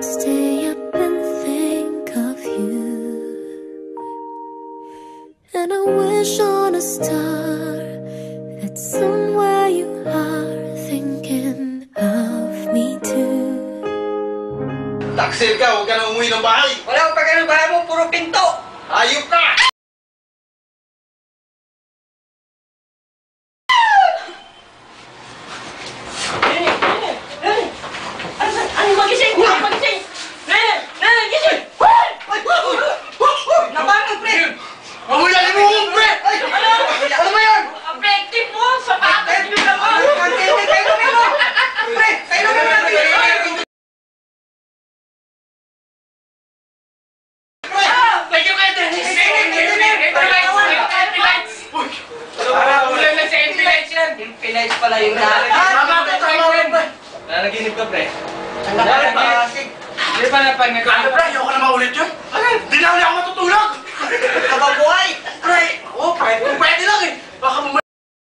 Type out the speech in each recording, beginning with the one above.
I'd stay up and think of you, and I wish on a star that somewhere you are thinking of me too. Taksil ka, huwag ka na umuwi ng bahay! Wala akong pagka ng bahay mo, puro pinto! Ayop ka! Ano magising? Magising! Nene! Gising! Nabangon, pre! Mahulanin mo mo, pre! Ano ba yan? Effective mo! Sapatos mo naman! Kayo namin mo! Pre! Kayo namin namin! Thank you, Kate! Ulan na sa MP Lights yan! MP Lights pala yung Tama pre! Nanaginip ka, pre. Ang nakakasig! Hindi pa napag Ano pre, ayoko na maulit yun! Di na ulit ako matutulog! Kababuhay! Pre! Oo, kung pwede lang eh! Baka bumalik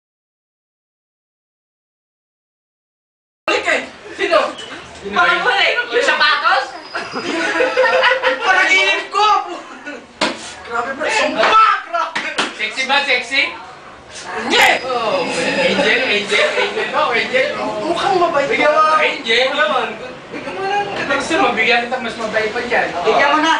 eh! Sino? Parang wala eh! Yung sapatos? Panaginip ko! Grabe pre, sumpa! Grabe! Sexy ba? Sexy? Hindi! Oh, Angel ba? Angel? Mukhang mabait Bigyan mo ka! Angel! Bigyan mo lang. Next time, mabigyan kita mas mabait pa dyan. Bigyan mo na!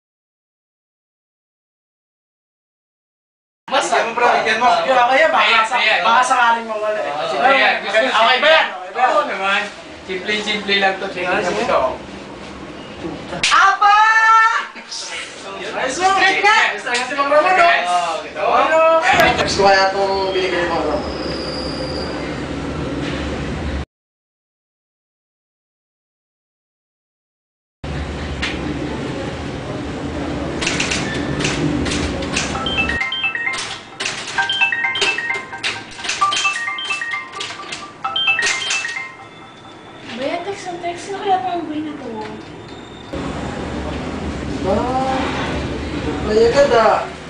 Mas, bigyan mo! Kaya baka sakaling mawala eh. Okay ba yan? Oo naman. Simple lang to. Sige to. Apa! Ayos mo! Ayos lang si Mang Ramon, no? Next ko kaya itong binigay ni Mang Ramon. Bayan, text ang text. Sino kaya pa ang buhay na to? Kaya ganda.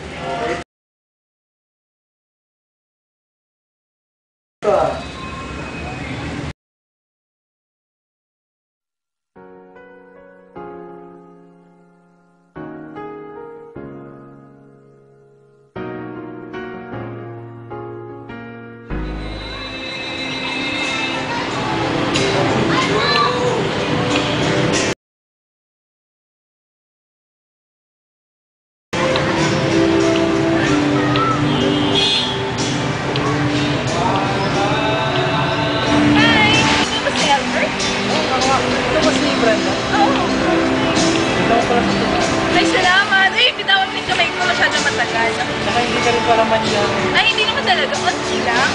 Ay, salamat! Ay, bitawan mo yung kamay ko masyado matagal. Saka hindi ka rin pala manyan. Ay, hindi naman talaga. Onti lang.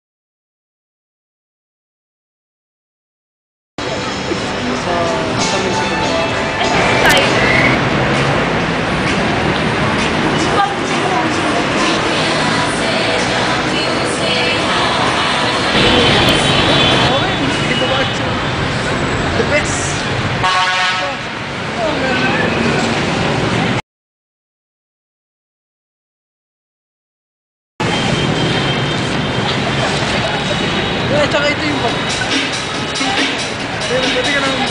Ay, tayo. The best! Tsaka ito yung bag. Pwede ka naman.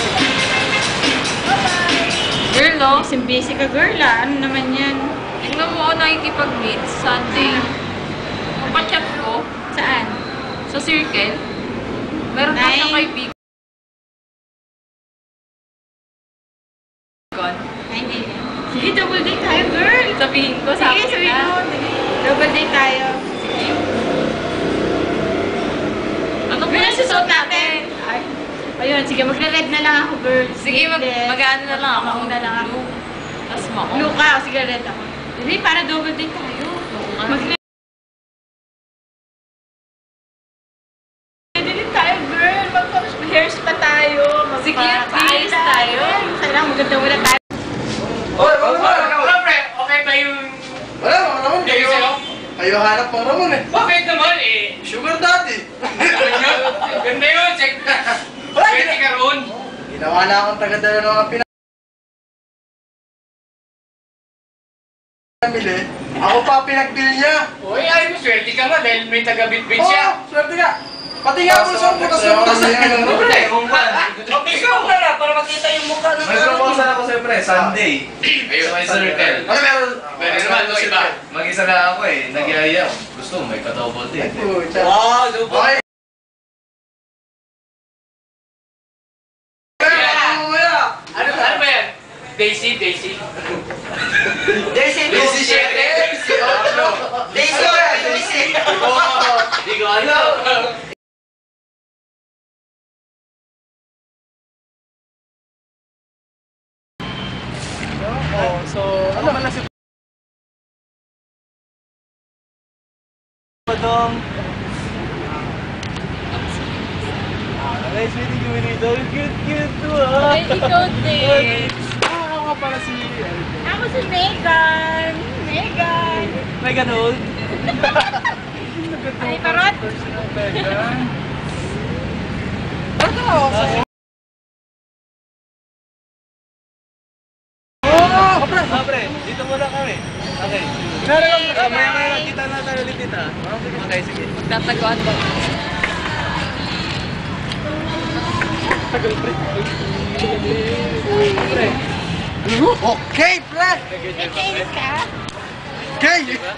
Girl, no? Busy ka, girl, ah. Ano naman yan? Tingnan mo ako nakikipag-meet Sunday. Kapachat ko Saan? sa circle. Meron pa siyang kaibigan. Ay, hindi. Sige, double date tayo, girl. Sabihin ko sa Sige, akin sabihin na. mo. Double date tayo. Sige. Ano Girl, nasusuot natin. Ay. Ayun, sige, magre-red na lang ako, girl. Sige, mag-ano na lang ako. Mag-ano na lang ako. Tapos mo ako. Blue ka, o sige, red ako. Hindi, para double date tayo. Mag-red din tayo, girl. Mag-hairs pa tayo. Sige, paayos tayo. Kailangan maganda wala tayo. Oy, Mang Ramon! Wala, pre. Okay ba yung... Wala, Mang Ramon. Kayo sa'yo? Kayo hanap Mang Ramon eh. Bakit naman eh? Sugar daddy. Ganda yun. Check. Wala, Pwede ka roon. Ginawa na akong taga-dala ng mga pinamili. Ako pa pinag-bill niya. Uy, ay mo, swerte ka nga dahil may taga-bit-bit siya. Oo, swerte ka. Pati nga po sa butas na butas. Pre, Ikaw na lang para makita yung mukha ng Papasal ako sa'yo, pre. Sunday. Ayun, may circle. Ano meron? Pwede naman, no, iba. Mag-isa lang ako eh. Nagyaya. Gusto mo, may pa-double din. Wow, super. Ano ba yan? Daisy? Daisy 7? Daisy 8. Daisy! Hindi ko alam. So, ano man na si Padong? Nice meeting you, Winito. Cute to, ah. Ay, ikaw din. Ako nga pala si... Ako si Megan. Megan Holt. Ay, parot. Megan. Pre, dito muna kami. Okay. Maya kita na tayo ulit dito. Okay, sige. Tataguan ba? Tagal, pre. Pre. Okay, pre! Okay ka? Okay!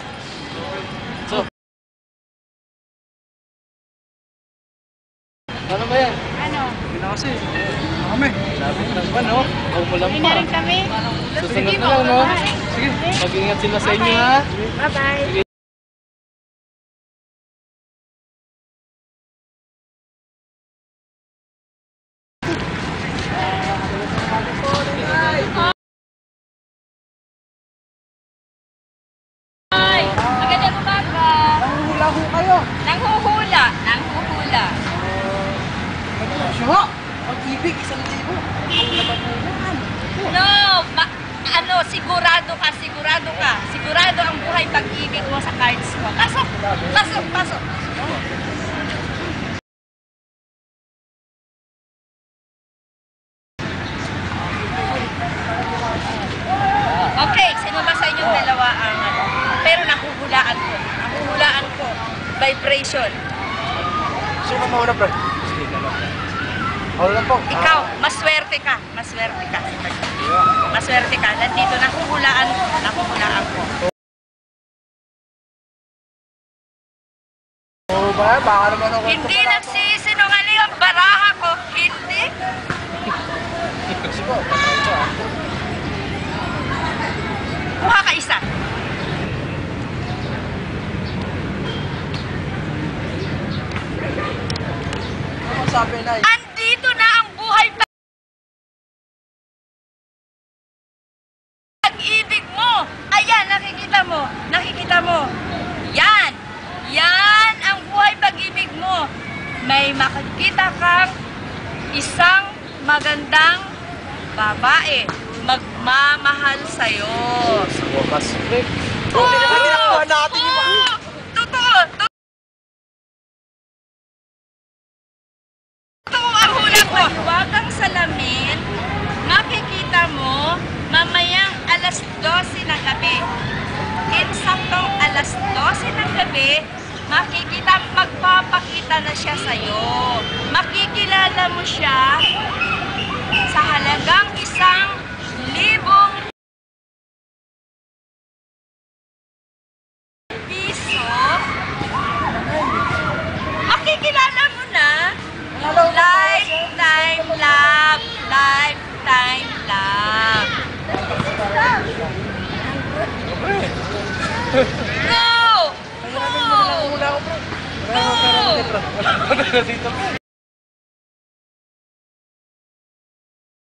Ano ba yan? Ano? Hindi na kasi. Kami. Sabi ko lang ba, no? Huwag mo lang Hindi pa. na rin kami. Susunod na lang, no? Sige, mag-ingat sila sa inyo, ha? Bye-bye. Ay! Magandang umaga! Nanguhula ho kayo. Nanghuhula! Siya! Pag-ibig, 1,000. No! Sigurado ka! Sigurado ang buhay pag-ibig mo sa cards mo. Pasok! Okay, sino ba sa inyong dalawa ang ano? Pero nahuhulaan ko. Vibration. Sino ka mauna, pre? Sige, dalawa. Ako lang po. Ikaw, maswerte ka. Maswerte ka. Nandito, nahuhulaan ko. Oo ba? Baka naman ako. Hindi nagsisinungaling ang baraha ko. Hindi. Kasi po, Kuha ka isa. ano sabi na? Andito na ang buhay pag-ibig mo. Ayan, nakikita mo. Yan ang buhay pag-ibig mo. May makikita kang isang magandang babae magmamahal sa'yo. Sa wakas, pre. Oo! Ginagawa natin yung Oo! Totoo ang hula ko. Huwag kang salamin. Makikita mo mamayang alas 12 ng gabi. Insaktong alas 12 ng gabi, magpapakita na siya sa'yo. Makikilala mo siya sa halagang 1,000 piso. Makikilala mo na. Lifetime love. Go! Wala ako, pre. Wala ako pera dito.